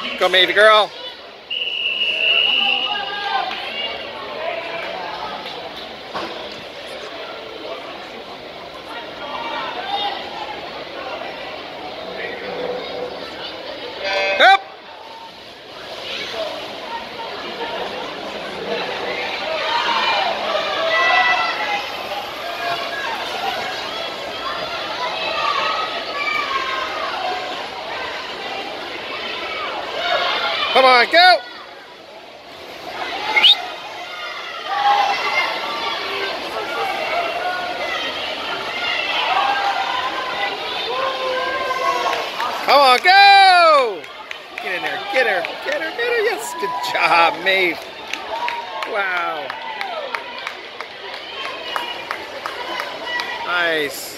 Go, Maeve girl. Up. Come on, go! Come on, go! Get in there, get her, get her, get her. Yes, good job, Maeve. Wow. Nice.